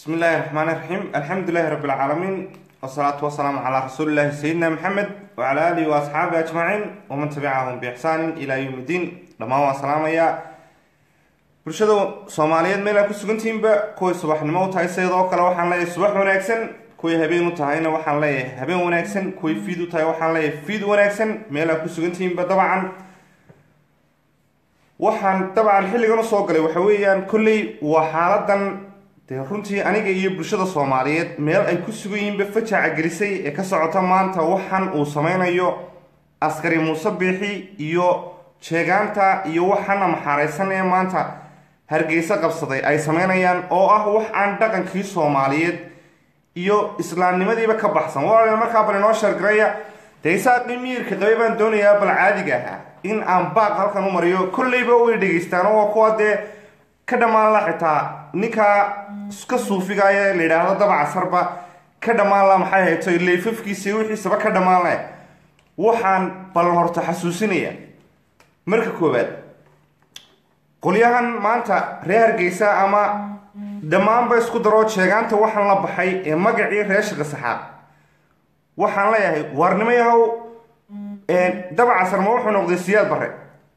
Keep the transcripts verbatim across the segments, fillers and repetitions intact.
بسم الله الرحمن الرحيم. الحمد لله رب العالمين والصلاة والسلام على رسول الله سيدنا محمد وعلى آله وأصحابه أجمعين ومن تبعهم بإحسان إلى يوم الدين. لما هو سلام يا برشدو Soomaaliyeed meel ay ku sugantihiin ba kuwa subaxnimo tahay sidoo kale waxaan leeyahay subax wanaagsan kuwa habeen u tahayna waxaan leeyahay habeen wanaagsan kuwa fiid u tahay waxaan leeyahay fiid wanaagsan meel ay ku sugantihiin ba dabcan waxaan dabcan xilligan soo galay waxa weeyaan kulli waa xaaladan de runtii aniga iyo bulshada Soomaaliyeed meel ay ku sugan yihiin ba fajaca gelisay ee ka socota maanta waxaan uu sameynayo askari Muuse Biixi iyo sheegaanta iyo waxaan maxareysan ee maanta hargeysa qabsaday ay sameynayaan oo ah wax aan dhaqankii Soomaaliyeed iyo islaamnimadiiba ka baxsan waa markaa bal inoo shargraya deeysa qiimiirka qaybaan doonayaa bal caadiga ah in aan baaq halkan u mariyo kullayba way dhageystaan oo kuwa de ka dhamaan la xitaa ninka iska suufiga ay leeyahay dabac sarba ka dhamaan la maxay haytay leefafkiisa wixiisaba ka dhamaan la waxaan bal horta xasuusinaya marka koobaad qolyahan maanta reer Hargeysa ama dhamaan ba isku daro sheegaanta waxaan la baxay ee magacii reer Shaqsaxaab waxaan leeyahay warnimo yahow ee dabac sar ma wuxuu noqday siyaad bare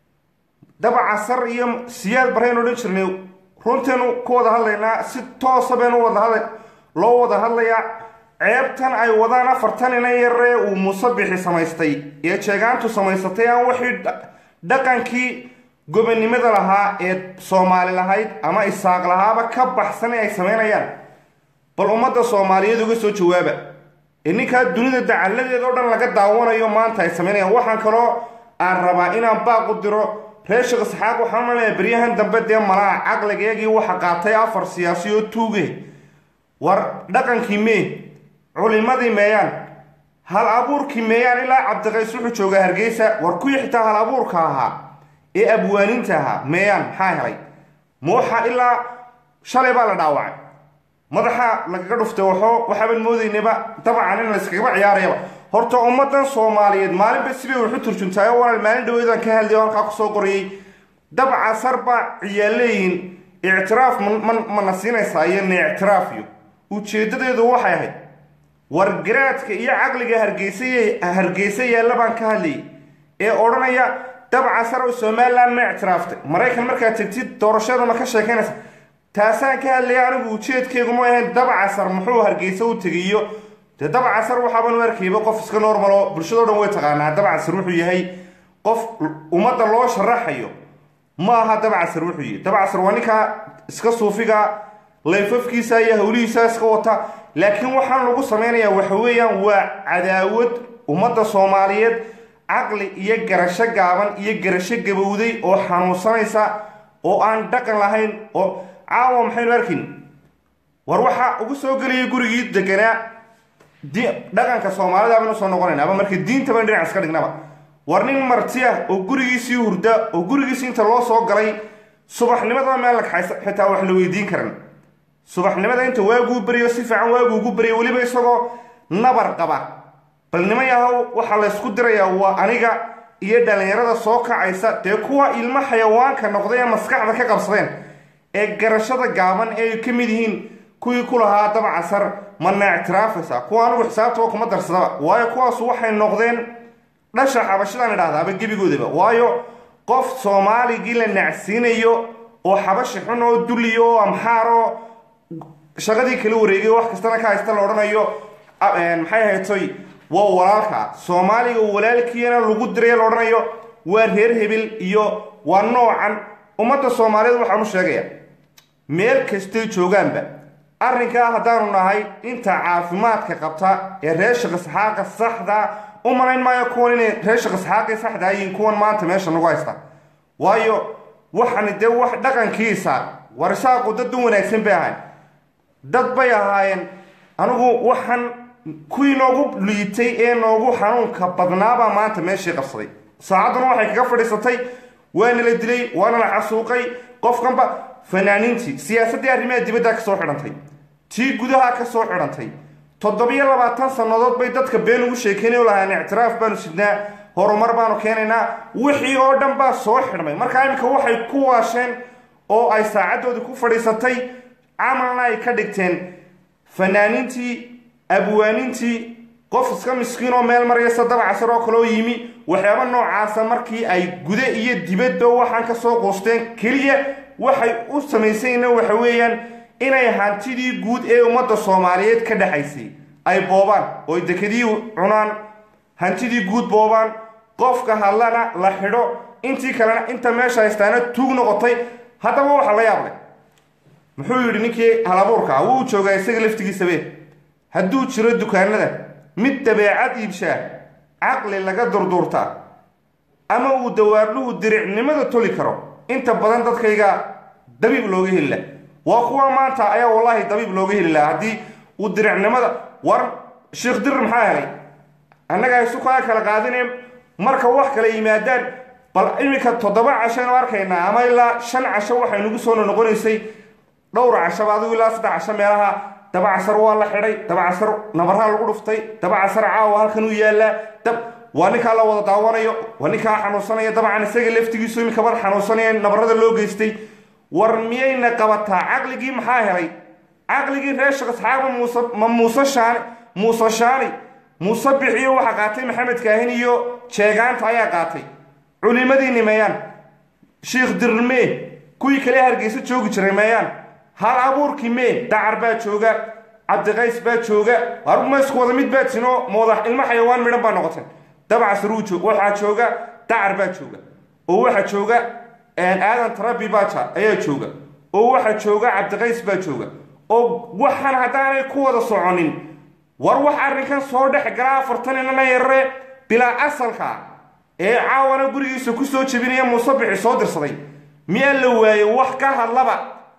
dabac sar iyo siyaad bare inuu dhirnay runteenu ku wada hadlaynaa si toos ah been u wada hadlay loo wada hadlaya ceebtan ay wadaan afartan inay yaree uu Muuse Biixi samaystay ee sheegaantu samaysatay aan wixii dhaqankii gobonimada lahaa ee Soomaali lahayd ama isaaq lahaaba ka baxsan ay sameynayaan bal ummadda Soomaaliyeed uga soo jawaaba ininka dunida dacaladeed oo dhan laga daawanayo maanta ay sameynayaan waxaan kaloo aan rabaa inaan baaq u diro reer Shaqsaxaab waxaan leeyahay bariyahan dambe de malaa caqligeegii waxa qaatay afar siyaasiyo tuuge war dhaqankii mee culimadii meeyaan hal abuurkii meeyaan ilaa Cabdiqays wuxuu joogaa Hargeysa war ku xitaa hal abuurka ahaa ee abwaaninta ahaa meeyaan maxaa helay mooxa ilaa shalay baa la dhaawacay madaxa laga dhuftay waxoo waxaan moodaynaba dabcan in la iskaga ciyaarayba horta ummadan Soomaaliyeed maalinba sidii wuxuu turjuntaay walaal maalin dhaweedan ka hadlay halka ku soo qoriyay dabca sarba ciyaaleyn i'tiraaf man man siinaysa ayeen i'tiraafiyo ujeedadeedu waxay ahayd wargaraadka iyo caqliga Hargeysay Hargeysa yaala baan ka hadlay ee oranaya dabca sar oo Soomaaliland ma i'tiraaftay Mareykan markaa tagtid doorashada ma ka sheekeynaysa taasaan ka hadlay anigu ujeedkeedu ma ahayn dabca sar muxuu Hargeysa u tagiyo de dabca sar waxa baan warkiiba qof iska normal oo bulshada dhan way taqaanaa dabca sar wuxuu yahay qof umada loo sharaxayo ma aha dabca sar wuxuu yahay dabca sar waa ninka iska suufiga leefafkiisa iyo hawlihiisa iska wata laakiin waxaan lagu sameynayaa waxa weeyaan waa cadaawad umada Soomaaliyeed aqli iyo garasho gaaban iyo garasho gabowday oo xanuunsanaysa oo aan dhaqan lahayn oo caawa maxay arkin war waxa ugu soo galay gurigii deganaa dhaqanka Soomaalida ama soo noqonayna ama markii diinta baan dhinac iska dhignaba war nin martiya oo gurigiisii hurda oo gurigiisii inta loo soo galay subaxnimada meel la xaysa xitaa wax la weydiin karan subaxnimada inta waagu bariyo si fiican waagu ugu bariyo waliba isagoo nabar qaba bal nimayahow waxa la isku dirayaa waa aniga iyo dhalinyarada soo kacaysa te kuwa ilma xayawaanka noqday maskaxda ka qabsadeen ee garashada gaaban ee ka mid yihiin kuwii ku lahaa dabca sar mana i'tiraafaysa kuwa anigu xisaabta kuma darsada waayo kuwaas waxay noqdeen dhasha xabashadan idhaahdaaba gebigoodaba waayo qof Soomaaligi la nacsiinayo oo xabashi xun oo duliyo amxaaro shaqadii kala wareegay wax kastana ka haysta la oranayo maxay haytay waa walaalka Soomaaliga walaalkiina lagu diray la oranayo waa reer hebel iyo waa noocan ummadda Soomaaliyeed waxaan u sheegayaa meel kasta joogaanba arrinka hadaan nahay inta caafimaadka qabta ee reer Shaqsaxaaq saxda u malayn maayo kuwan inay reer Shaqsaxaaq saxda ay kuwan maanta meesha nagu haysta waayo waxaan de wax dhaqankiisa warsaaqo dad wanaagsan baahan dad bay ahaayeen anigu waxaan kuwii noogu liitay ee noogu xanuunka badnaaba maanta meeshii qabsaday saacaduna waxay kaga fadhiisatay waana la dilay waana la xasuuqay qofkanba fanaaniintii siyaasadii arrimaha dibadda ka soo xidhantay tii gudaha ka soo xidhantay toddobiyo labaatan sanadood bay dadka been ugu sheekeynay lahaan i'tiraaf baanu sidnaa horumar baanu keenaynaa wixii oo dhan baa soo xidhmay markaa imika waxay ku waasheen oo ay saacadoodii ku fadhiisatay camalna ay ka dhigteen fanaaniintii abwaanintii qof iska miskiin oo meel maraysa dabacasar oo kaloo yimi waxyaaba noocaasa markii ay gude iyo dibadba waxaan ka soo qoosteen keliya waxay u samaysayna waxa weeyaan inay hantidii guud ee ummadda soomaaliyeed ka dhaxaysay ay boobaan oo dekadii cunaan hantidii guud boobaan qofka hadlana la xidho intii kalena inta meesha haystaana tuug noqotay haddaba waxa la yaab leh muxuu yidhi ninkii halabuurka wuu joogaa isaga laftigiisabe hadduu jiro dukaanada mid dabeecad iibshaa caqli laga durduurtaa ama uu dawaarluhu diricnimada toli karo inta badan dadkayga dabiib looga heli laha waa kuwa maanta ayaa wallaahi dabiib looga heli laha haddii uu diricnimada war sheekh dir maxaa helay annaga isu kaa kala qaadineen marka wax kala yimaadaan bal iminka toddoba cashaynu arkaynaa ama ilaa shan casho waxay nagu soo noqonaysay dhowr cashaba adigu ilaa saddex casho meelaha dabacasar waa la xidhay dabacasar nabaraa lagu dhuftay dabacasar caawa halkan u yaallaa dab waa ninkaa la wada daawanayo waa ninkaa xanuunsanaya dabcan isaga laftigiisu iminka bad xanuunsanaya nabarada loo geystay war miyayna qabataa caqligii maxaa helay caqligii reer sheekh isxaaq muuse ma muuse shaani muuse shaani muuse bixiyo waxa qaatay maxamed kaahin iyo jeegaanta ayaa qaatay culimadii meeyaan sheekh dirme kuwii kale hargeysa joogi jiray meeyaan hal abuurkii mee dacar baa jooga cabdiqays baa jooga warma isku wada mid baa tino moodax ilmo xayawaan midhan baa noqoteen dabacasar uu joog waxaa jooga dacar baa jooga oo waxaa jooga aadan tarabi baaja ayaa jooga oo waxaa jooga cabdiqays baa jooga oo waxaan haddaanay ku wada soconin war wax arrinkan soo dhex galaa afartan inana yarre bilaa asalka ee caawana gurigiisa ku soo jebinaya muusabixi soo dirsaday miyaa la waayey wax ka hadlaba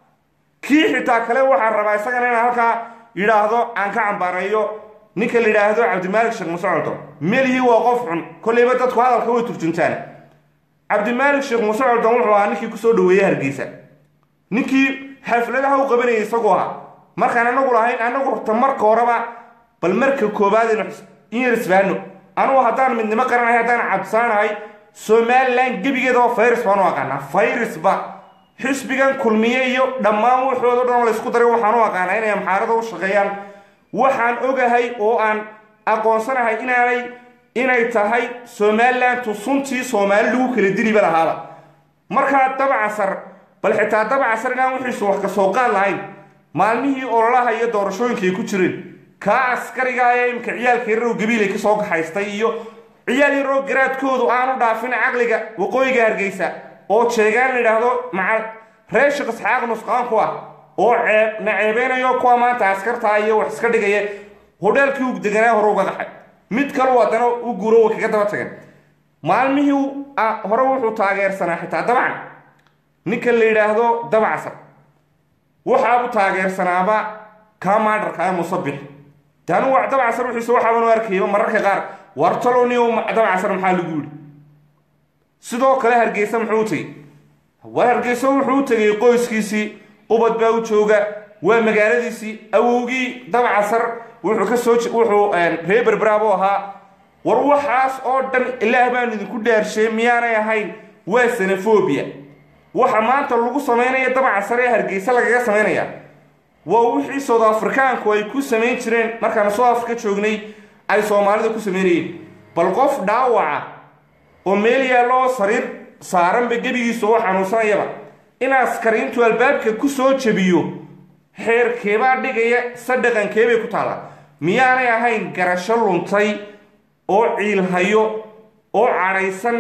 kii xitaa kale waxaan rabaa isagana inaan halkaa yidhaahdo aan ka cambaareeyo ninka la yidhaahdo cabdimaalik sheekh muuse coldoon melihii waa qof xun kollayba dadku hadalka way turjuntaan cabdimaalik sheekh muuse coldoon wuxuu ahaa ninkii kusoo dhaweeyey hargeysa ninkii xafladaha u qabanayay isagoo ahaa markaan anagu lahayn anagu rta marka horeba bal marka koobaad in yar isfaano anugu haddaan midnimo qaranahay haddaan cabsaanahay somalilan gebigeeda oo fayris baan u aqaanaa fayrasba xisbigan kulmiye iyo dhammaan waxooda dhan la isku daray waxaan u aqaanaa inay amxaarada u shaqeeyaan waxaan ogahay oo aan aqoonsanahay inaanay inay tahay somalilantu suntii soomaali lagu kala diliba lahaaba markaa dabcasar bal xitaa dabcasar inaan wixiisu wax ka soo qaad lahayn maalmihii ololaha iyo doorashooyinka ay ku jireen kaa askariga ee imka ciyaalka yarow gabiilay ka soo kaxaystay iyo ciyaal yarow garaadkoodu aanu dhaafin caqliga waqooyiga hargeysa oo jeegaan la yidhaahdo maca reer sheekh isxaaq nusqaan ku ah oo ceeb na ceebeynayo kuwa maanta askartaa iyo wax iska dhigaya hodheelkii u deganaa hore uga qaxay mid kalu haddana u guuro way kaga daba tageen maalmihii hore wuxuu taageersanaa xitaa dabcan ninka la yidhaahdo dabacasar waxaabu taageersanaaba kaa maadharka ee musabix taanu waa dabacasar wixiisa waxaaban u arkayba mararka qaar wartaloniyo dabacasar maxaa lagu yidhi sidoo kale hargeysa muxuu u tegey war hargeysa wuxuu u tegay qoyskiisii ubad baa u jooga waa magaaladiisii awowgii dabcasar wuxuu ka soo wuxuu reer berbraabo ahaa war waxaas oo dhan ilaah baan idinku dhaarshay miyaanay ahayn waa xenophobia waxa maanta lagu samaynaya dabcasar ee hargeysa lagaga samaynaya waa wixii South Africaanku ay ku samayn jireen markaan South Africa joognay ay Soomaalida ku sameeyeen bal qof dhaawaca oo meel yaalo sariir saaran ba gebigiisa oo xanuunsanayaba in askariintu albaabka ku soo jabiyo xeerkeeba dhigaya sadaqankeebay ku taala miyaanay ahayn garasho luntay oo ciil hayo oo caraysan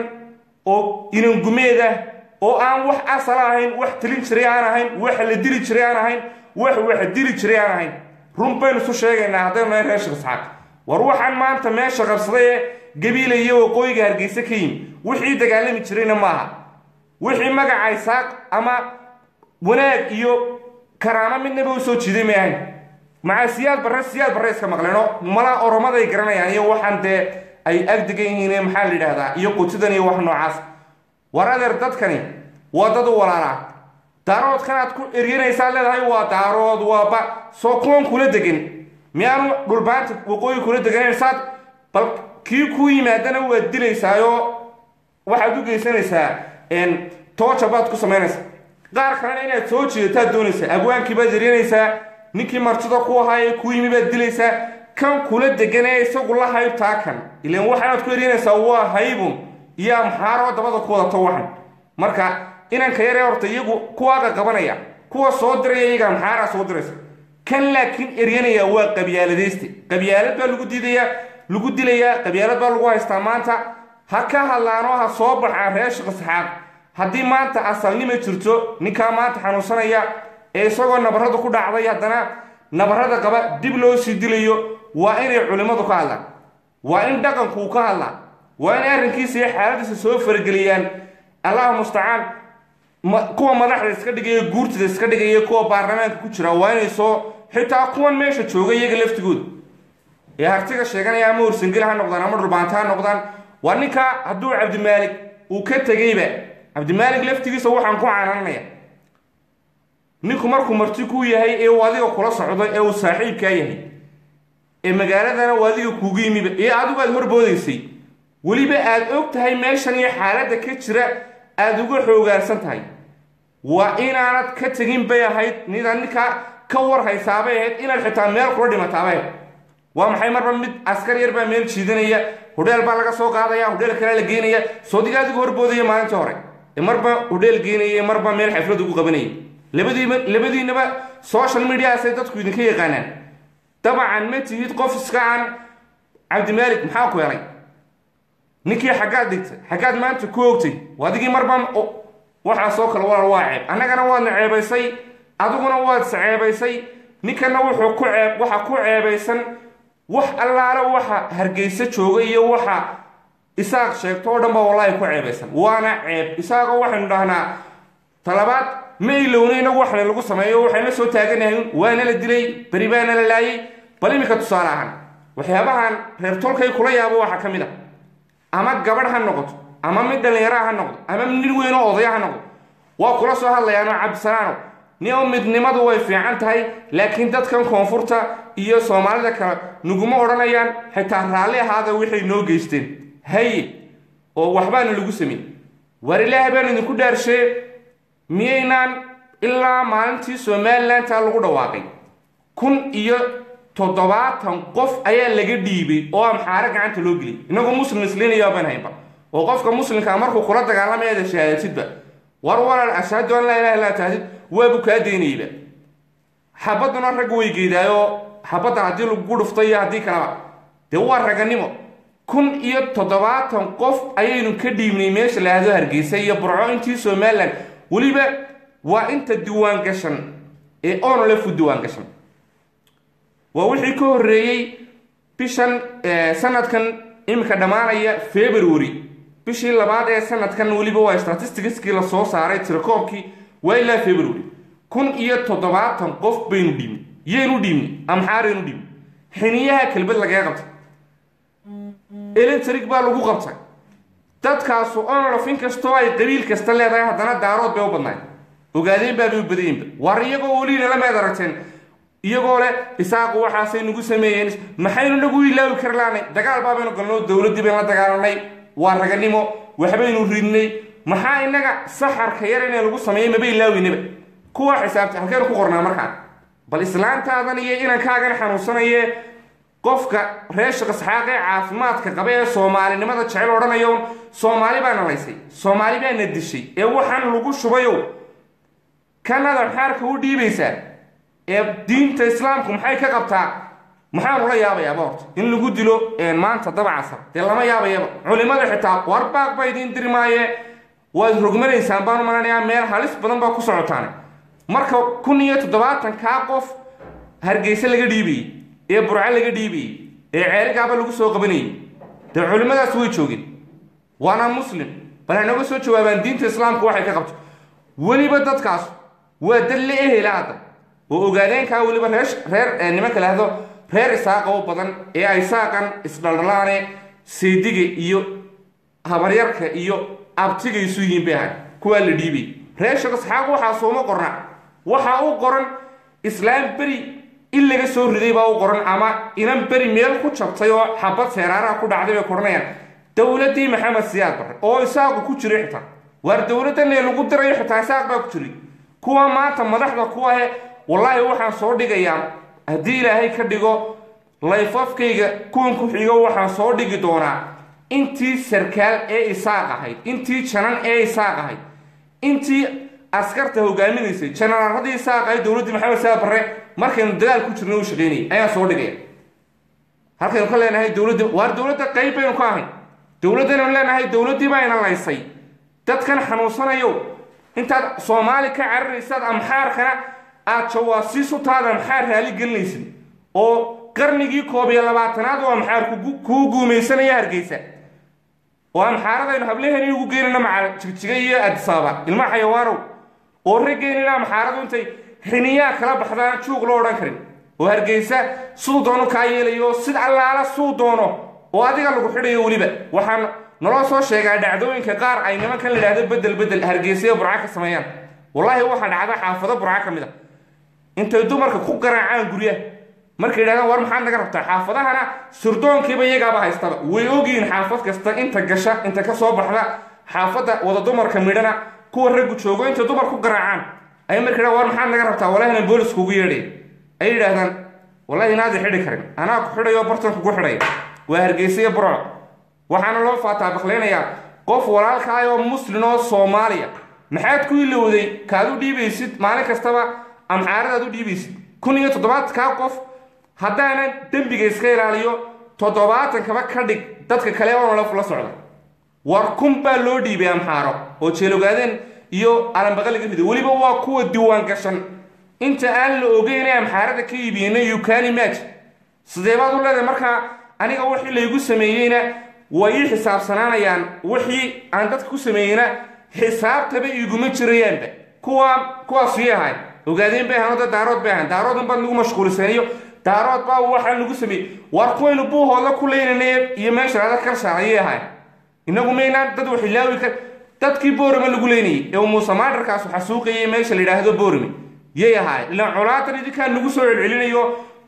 oo inan gumeeda oo aan wax asal ahayn wax tilin jiray aan ahayn wax la dili jiray aan ahayn wax wax dili jiray aan ahayn run baynu soo sheegaynaa haddana reer sheekh isxaaq war waxaan maanta meesha qabsaday gabiil iyo waqooyiga hargeysa ka yimid wixii dagaalami jirayna maaha wixii magaca isaaq ama wanaag iyo karaama midnaba u soo jiiday maahan maca siyaad barre siyaad barre iska maqleeno mala oromaday garanayaan iyo waxaan dee ay agdegan yihiin maxaa la yidhaahdaa iyo qutidan iyo wax noocaas war adeer dadkani waa dad u walaalaa daaroodkan aad ku eryanaysaa leedahay waa daarood waaba soo kuwan kula degan miyaanu dhulbaanta waqooyi kula deganayn saad bal kii ku yimaadana waad dilaysaayo waxaad u geysanaysaa tooja baad ku samaynaysaa qaar kalena inaad soo jiidataa doonaysaa abwaankii baad eryanaysaa ninkii martida ku ahaayee ku yimi baad dilaysaa kan kula deganee isagu la haybtaa kan ilaan waxaad ku erinaysaa waa haybun iyo amxaaroo dabada ku wadato waxan marka inanka yaree horta iyagu kuwaaga qabanaya kuwa soo diraya iyaga amxaaraa soo diraysa kan laakiin eryanaya waa qabyaaladayste qabyaalad baa lagu diidayaa lagu dilayaa qabyaalad baa lagu haystaa maanta ha ka hadlaanoo ha soo baxaan reer Sheekh Isxaaq haddii maanta asalnimo jirto ninkaa maanta xanuunsanaya ee isagoo nabarrada ku dhacday haddana nabarrada qaba dib loo sii dilayo waa inay culimmadu ka hadlaan waa in dhaqanku uu ka hadlaa waa in arrinkiisa iyo xaaladiisa soo farageliyaan allahu mustacaan kuwa madaxda iska dhigaya guurtida iska dhigaya kuwa baarlamaanka ku jira waa inay soo xitaa kuwan meesha jooga iyaga laftigooda ee hartiga sheeganaya ama ursangeli ha noqdaan ama dhulbaanta ha noqdaan waa ninka hadduu cabdimaalik uu ka tegeyba cabdimaalik laftigiisa waxaan ku caananaya ninku markuu marti ku yahay ee uu adiga kula socdo ee uu saaxiibkaa yahay ee magaaladana uu adiga kuugu yimiba ee adigu aad horboodaysay weliba aad og tahay meeshan iyo xaaladda ka jira aad uga xoogaarsan tahay waa inaanad ka tegin bay ahayd nidaad ninkaa ka war haysaabay ahayd inaad xitaa meel kula dhimataabay ahayd waa maxay marba mid askar yar baa meel jiidanaya hodheel baa laga soo qaadaya hodheel kale la geenaya soodiga adigu horboodaya maalintii hore ee marba hodheel geenaya marba meel xaflad ugu qabanaya labadiiba labadiinaba social mediaasay dadku idinka yaqaanaan dabcan ma tihid qof iska aan cabdimaalik maxaa ku helay ninkii xaggaad dhigtay xaggaad maanta ku ogtay waadigii marba waxaasoo kale walaal waa ceeb annagana waadna ceebaysay adiguna waad isceebaysay ninkana wuxuu ku ceeb waxa ku ceebaysan wax allaale waxa hargeysa jooga iyo waxa isaaq sheegto oo dhan ba wallaahi ku ceebaysan waana ceeb isaaqoo waxaynu dhahnaa talabaad ma ilowna inagu waxna lagu sameeyo waxayna soo taaganahay waana la dilay beri baana la laayay bal iminka tusaale ahaan waxyaabahan reer tolkay kula yaabo waxa ka mid ah ama gabadh ha noqoto ama mid dhallinyara ha noqdo ama nin weyn oo odaya ha noqdo waa kula soo hadlayaanoo cabdisalaano nio midnimadu way fiican tahay laakiin dadkan koonfurta iyo soomaalida kale naguma odhanayaan xitaa raalli ahaada waxay noo geysteen haye oo waxbaana lagu sameyn war ilaahay baan idinku dhaarshee miyaynaan ilaa maalintii somalilantaa lagu dhawaaqay kun iyo toddobaatan qof ayaa laga dhiibay oo amxaare gacanta loo geliyay inagoo muslim isliinayaa baan haynba oo qofka muslimkaa markuu kula dagaalamayaada shahaadatidba war walaal ashhadu an laa ilaha illaa tahdid waabu kaa daynayba xabaduna rag way geedaayoo xabadda haddii lagu dhuftay iyo haddii kaleba dee waa raganimo kun iyo toddobaatan qof ayaynu ka dhiibnay meesha laahdo hargeysa iyo burco intii somalilan weliba waa inta diiwaan gashan ee onlefu diiwaan gashan waa wixii ka horreeyey bishan sanadkan iminka dhammaanaya february bishii labaad ee sanadkan weliba waa statisticskii la soo saaray tirakoobkii waa ilaa february kun iyo toddobaatan qof baynu dhiibnay yaynu dhiibnay amxaaraynu dhiibnay xiniyaha kelbad lagaga qabtay electric baa lagu qabtay dadkaasu onlof inkastoo ay qabiil kasta leedahay haddana daarood bay u badnaay ogaadeen baabay u badayeenba war iyagoo weliina la meed aragteen iyagoo leh isaaqu waxaasay nagu sameeyeen maxaynu nagu ilaawi kar laanay dagaal baabaynu galnoo dowladdii baynu la dagaalanay waa raganimo waxbaynu ridnay maxaa innaga saxarka yar inay lagu sameeyey maba ilaawiynaba kuwa xisaabta halkeenu ku qornaa markaa bal islaantaadan iyo inankaagan xanuunsanayee qofka reer Sheekh Isxaaq ee caafimaadka qaba ee soomaalinimada jecel odhanayo soomaali baa nalaysay soomaali baa na dishay ee waxaan lagu shubayo kanada xaarka u dhiibaysaa ee diinta islaamku maxay ka qabtaa maxaan ula yaabayaaba horta in lagu dilo maanta dabacasar dee lama yaabayaba culimada xitaa warbaaq ba idiin diri maaye waad rogmanaysaan baan u malanayaa meel halis badan baa ku socotaan marka kun iyo toddobaatan kaa qof hargeysa laga dhiibayey ee burco laga dhiibayey ee ceerigaaba lagu soo qabanayey dee culimadaas way joogeen waana muslim bal hanaga soo jawaabaan diinta islaamku waxay ka qabto weliba dadkaas waa dad la ehela hadda oo ogaadeenkaa weliba reer reer nimanka lahdo reer isaaqa u badan ee ay saaqan isdhaldhalaane seediga iyo habaryarka iyo abtiga isu yihiin bay ahay kuwaa la dhiibay reer Sheekh Isxaaq waxaa sooma qorna waxaa u qoran islaam beri in laga soo riday baa u qoran ama inan beri meel ku jabtay oo xabad seeraaraha ku dhacday bay koranayaan dowladdii maxamed siyaad barre oo isaaqu ku jiray xitaa waar dowladdan ee lagu dirayo xitaa isaaq baa ku jiray kuwa maanta madaxda kuwa he wallaahi waxaan soo dhigayaa haddii ilaahay ka dhigo layfafkayga kuwan ku xigo waxaan soo dhigi doonaa intii sarkaal ee isaaq ahayd, intii janan ee isaaq ahayd, intii askarta hogaaminaysay janaraaradii isaaq ahayd dowladdii maxamed siyaad barre markaynu dagaal ku jirno u shaqaynayay ayaan soo dhigaya. halkaynu ka leenahay dowladda waar dowladda qayb baynu ka ahayn, dowladdaynu leenahay dowladdii baa ina laysay. dadkan xanuunsanayo intaad soomaali ka cararaysaad amxaarkana aad jawaasiis u taada amxaar raali gelinaysid oo qarnigii koob iyo labaatanaad oo amxaar kuu guumaysanaya Hargeysa oo amxaaradaynu hableheeni ugu geynayna macal jigjiga iyo Addis-Ababa ilma xayawaanow oo raggeynina amxaaradu intay xiniyaa kala baxdaan juuq loo odhan karin oo Hargeysa siduu doono kaa yeelayo sid allaala siduu doono oo adiga lagu xidhayo weliba. waxaan naloo soo sheegaa dhacdooyinka qaar ay nimankan la yidhaahdo bedel bedel Hargeysa iyo Burco ka sameeyaan. wallaahi waxaa dhacda xaafado Burco ka mid ah intay dumarka ku garaacaan guryaha markay yidhahdaan war maxaad naga rabtaa, xaafadahana surdoonkiiba iyagaaba haystaba way ogyihiin xaafad kasta inta gasha inta ka soo baxda xaafadda wada dumarka midhana kuwa raggu joogo intay dumar ku garaacaan ay markay yidhahdaan war maxaad naga rabtaa wallaahi boolis kugu yeedhay ay yidhaahdaan wallaahi inaad xidhi karin anaa ku xidhayo bartan kugu xidhaya. waa Hargeysa iyo Burco. waxaana loo faataa baklaynayaa qof walaalkaay oo muslin oo Soomaaliya maxaad ku ilowday kaad u dhiibaysid maalin kastaba amxaaradaad u dhiibaysid kun iyo toddobaad kaa qof haddaanan dembiga iska ilaaliyo toddobaatan kaba ka dhig dadka kale oo nolof la socda. war kun baa loo dhiibay amxaaro oo jeelogaadeen iyo alanbaqaliga mid weliba waa kuwa diiwaan gashan inta aan la ogeyn ee amxaarada ka iibiyeyna you can imagine. sidee baad u leedahay markaa aniga wixii laygu sameeyeyna way ii xisaabsanaanayaan wixii aan dadka ku sameeyeyna xisaabtaba iguma jirayaanba kuwa kuwaas ii ahayn ogaadeen bay ahaan dad daarood bay ahaan daarood unbaa lagu mashquulisanayo daarood baa waxaa lagu sameeyey war kuwaynu buuhooda ku leynanay iyo meesha adag ka shaaciyay ahayn inagu maynaan dad wax ilaawi kar dadkii boorama lagu leynayay ee muuse maadarkaas waxa suuqayay meesha la yidhaahdo boorami yay ahaay ilaa colaatan idinkaan lagu soo celcelinayo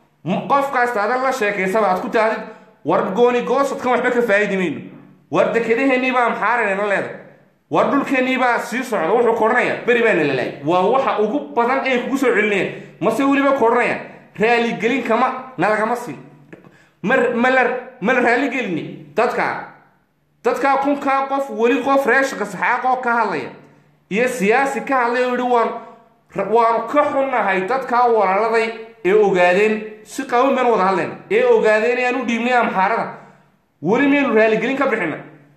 qofkaas aad la sheekaysaba aad ku taadid war gooni goosadkan waxba ka faa'iidi mayno war dekedaheennii baa amxaarayna leedahay war dhulkeennii baa sii socda wuxuu koranaya beri baana la laayay waa waxa ugu badan ay kugu soo celinayaan mase weliba koranaya raaligelin kama nalagama siin mar malar mal raaligelini dadka dadka kunkaa qof weli qof reeshka saxaaqoo ka hadlaya iyo siyaasi ka hadlaya oo yidhi waan waan ka xunnahay dadkaa walaaladay ee ogaadeen si qawan baan wada hadlayna ee ogaadeen ee aan u dhiibnay amxaarada weli maynu raaligelin ka bixina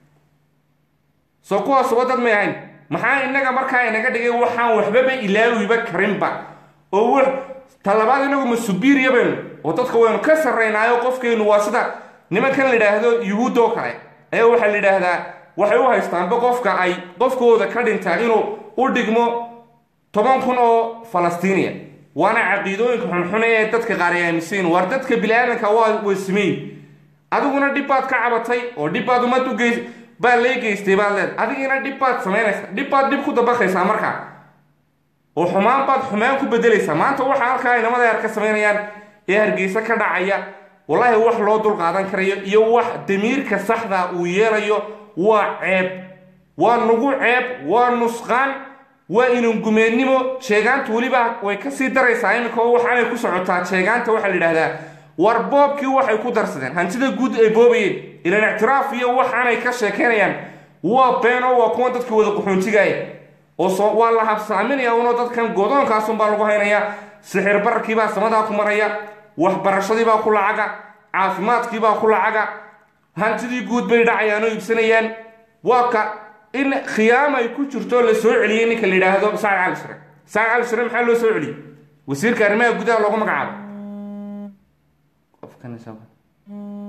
soo kuwaas wadad may ahayn. maxaa innaga markaa inaga dhigay waxaan waxbaba ilaawiba karinba oo wax talabaad inagu masubiiriya baynu oo dadka waynu ka sarraynaayo qofkeennu waa sida nimankan la yidhaahdo yuhuuddoo kale ayaa waxaa la yidhaahdaa waxay u haystaanba qofka ay qofkooda ka dhintaa inuu u dhigmo toban kun oo falastiiniya waana caqiidooyinka xunxune ee dadka qaar ay aaminsan war dadka bini'aadanka waa weysimeyn adiguna dhib baad ka cabatay oo dhib baad umad u geys baa lee geystay baad leed adigina dhib baad samaynaysaa dhib baad dhib ku dabaqaysaa markaa oo xumaan baad xumaan ku bedelaysaa. maanta waxa halkaa inamada yar ka samaynayaan ee Hargeysa ka dhacaya wallaahi wax loo dul qaadan karayo iyo wax damiirka saxda uu yeelayo waa ceeb waa nugu ceeb waa nusqaan waa inuu gumeednimo sheegaanta weliba way ka sii daraysaa iminka oo waxaanay ku socotaa sheegaanta waxaa la yidhaahdaa war boobkii waxay ku darsadeen hantida guud ay boobayeen ilaan ictiraaf iyo waxaanay ka sheekeynayaan waa beeno waa kuwa dadka wada qaxoontigaaya oo waa la habsaaminaya unoo dadkan goodoonkaasunbaa lagu haynayaa sixir bararkiibaa samadaa ku maraya waxbarashadiibaa ku lacaga caafimaadkiibaa ku lacaga hantidii guud bay dhacayaan oo iibsanayaan waa ka in khiyaam ay ku jirto la soo celiyay ninka la yidhaahdo Saad Cali Shire. Saad Cali Shire maxaa loo soo celiyay wasiirka arrimaha gudaha loogu magacaabo qofkan isaga